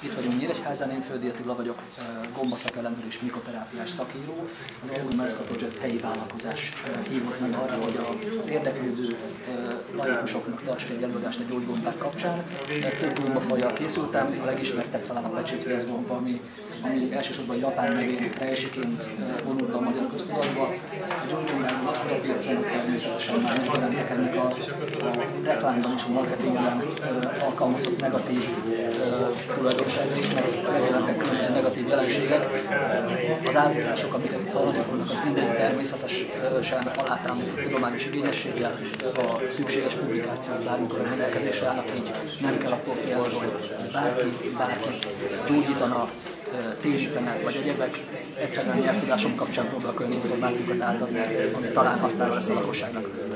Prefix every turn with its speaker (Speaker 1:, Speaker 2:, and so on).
Speaker 1: Itt vagyunk Nyíregyházán, én Földi Attila vagyok, gombaszak ellenőr és mikoterápiás szakíró. Az All Medical Project helyi vállalkozás hívott meg arra, hogy az érdeklődő laikusoknak tartsak egy előadást a gyógygombák kapcsán. Több gombafajjal készültem, a legismertebb talán a pecsétviaszgomba, ami elsősorban japán nevén Reishi-ként vonul be a magyar köztudatba. A gyógygombák a piacon természetesen már megjelentek ennek a reklámban és a marketingben alkalmazott negatív tulajdonságai is, megjelentek különböző negatív jelenségek. Az állítások, amiket itt hallani fognak, az minden természetesen alátámasztott tudományos igényességgel, a szükséges publikációt várunk a rendelkezésre állnak, így nem kell attól félni, hogy bárkit gyógyítana, térítene vagy egyebek. Egyszerűen nyelvtudásom kapcsán próbálok olyan információkat átadni, ami talán használó lesz a lakosságnak.